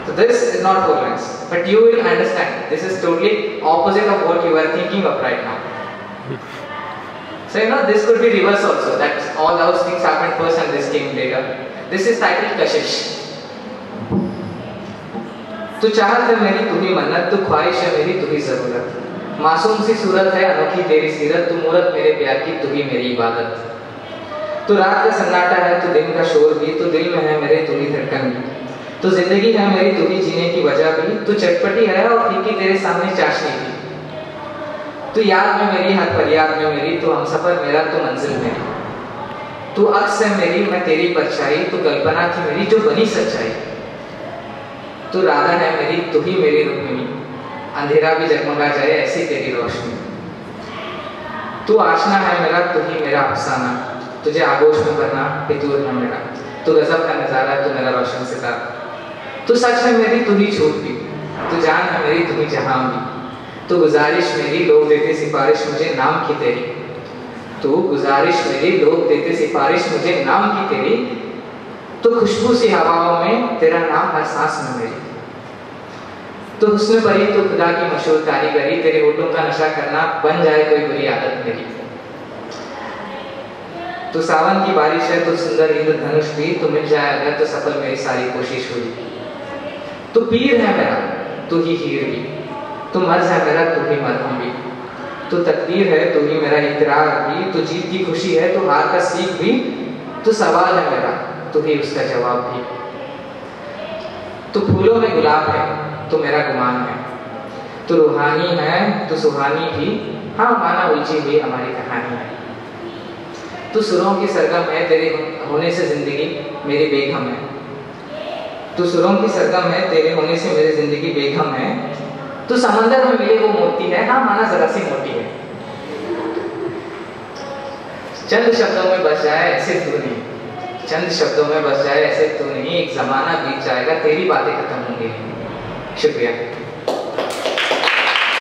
So this is not 4 lines, but you will understand. This is totally opposite of what you are thinking of right now. So this could be reverse also. That all those things happened first and this came later. This is titled Kashish. तू चाहत है मेरी तू ही मन्नत, तू ख्वाहिश है मेरी तू ही जरूरत, मासूम सी सूरत है अनोखी तेरी सीरत, तू मूरत मेरे प्यार की तू ही मेरी इबादत। तू रात का सन्नाटा है तू दिन का शोर भी, तू दिल में है मेरे तू ही धड़कन भी, तू जिंदगी है मेरी तू ही जीने की वजह भी, तू चटपटी है और फीकी तेरे सामने चाशनी भी, तू याद में मेरी हर फरियाद में मेरी, तू हमसफर मेरा तू मंजिल मेरी, तू अक्स है मेरी मैं तेरी परछाई, तू कल्पना थी मेरी जो बनी सच्चाई, तू राधा है मेरी तू ही मेरी रुक्मिणी, अंधेरा भी जगमगा जाए ऐसी तेरी रोशनी, तू आशना है मेरा तू ही मेरा अफसाना, तुझे आगोश में भरना फितूर है मेरा, तू गजब का नजारा तू मेरा रोशन सितारा, तू सच है मेरी तू ही झूठ भी, तू जान है मेरी तू ही जहां भी, तू गुजारिश मेरी लोग देते सिफारिश मुझे नाम की तेरी, तू गुजारिश मेरी लोग देते सिफारिश मुझे नाम की तेरी, तो खुशबू सी हवाओं में तेरा नाम हर सांस में मेरी, तो हुस्न परी तो खुदा की मशहूर कारीगरी, तेरे होठों का नशा करना बन जाए कोई बुरी आदत मेरी, तो सावन की बारिश है तो सुंदर इंद्रधनुष भी, तो मिल जाए अगर तो सफल मेरी सारी कोशिश हुई, तो पीर है मेरा तू ही हीर भी, तो मर्ज है मेरा तू ही मरहम भी, तो तकदीर है तू ही मेरा इकरार भी, तो जीत की खुशी है तो हार का सीख भी, तो सवाल है मेरा तू ही उसका जवाब भी, तो फूलों में गुलाब है तो मेरा गुमान है, तो रूहानी है तो सुहानी भी, हाँ माना उलझी हुई हमारी कहानी है, तू सुरों की सरगम है तेरे होने से जिंदगी मेरी बेगम है, तू सुरों की सरगम है तेरे होने से मेरी जिंदगी बेगम है, तो समंदर में मिले वो मोती है, हाँ माना जरा सी मोटी है, चंद शब्दों में बस जाए ऐसे तू नहीं, चंद शब्दों में बस जाए ऐसे तू नहीं, एक जमाना बीत जाएगा तेरी बातें खत्म होंगी। शुक्रिया।